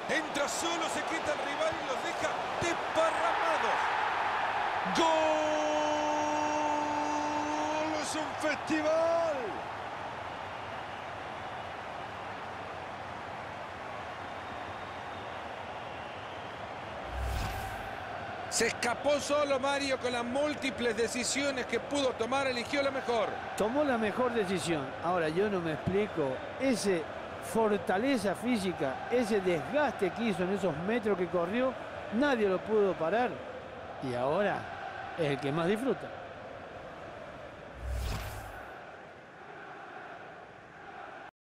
Entra solo, se quita el rival y los deja desparramados. ¡Gol! ¡Es un festival! Se escapó solo Mario con las múltiples decisiones que pudo tomar, eligió la mejor. Tomó la mejor decisión. Ahora yo no me explico, ese fortaleza física, ese desgaste que hizo en esos metros que corrió, nadie lo pudo parar. Y ahora es el que más disfruta.